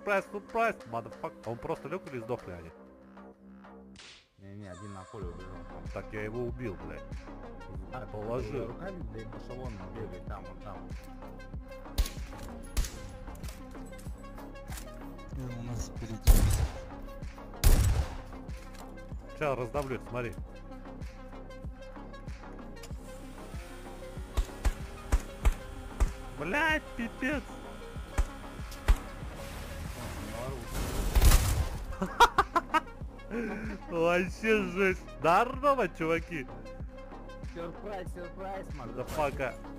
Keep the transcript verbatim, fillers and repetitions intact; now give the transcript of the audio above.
сюрприз, сюрприз, мадафак. Он просто лег или сдохли они? Не-не, один на поле убежал. Так я его убил, блядь. А, Положил. руками, блядь, пошел он, бегает там, он там. И у нас впереди. Сейчас раздавлю, смотри. Блядь, пипец. Вообще жесть. Здорово, чуваки. Сюрприз, сюрприз, Мадафака.